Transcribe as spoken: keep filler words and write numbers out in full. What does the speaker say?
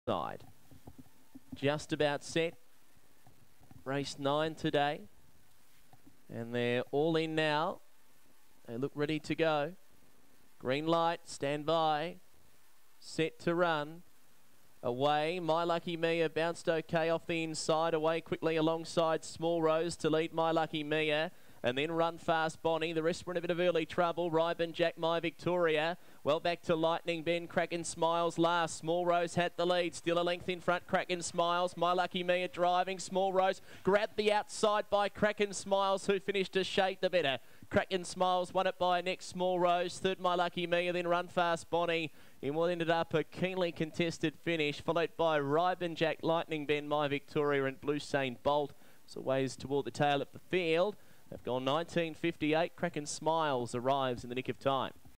side. Just about set. Race nine today. And they're all in now. They look ready to go. Green light, stand by. Set to run. Away, My Lucky Mia bounced okay off the inside. Away quickly alongside Small Rose to lead My Lucky Mia. And then Run Fast Bonnie. The rest were in a bit of early trouble. Ryban Jack, My Victoria. Well back to Lightning Ben. Kraken Smiles last. Small Rose had the lead. Still a length in front. Kraken Smiles. My Lucky Mia driving. Small Rose grabbed the outside by Kraken Smiles, who finished a shade the better. Kraken Smiles won it by next Small Rose. Third My Lucky Mia. Then Run Fast Bonnie in what ended up a keenly contested finish. Followed by Ryban Jack, Lightning Ben, My Victoria and Blue Saint Bolt. So ways toward the tail of the field. They've gone nineteen fifty-eight. Kraken Smiles arrives in the nick of time.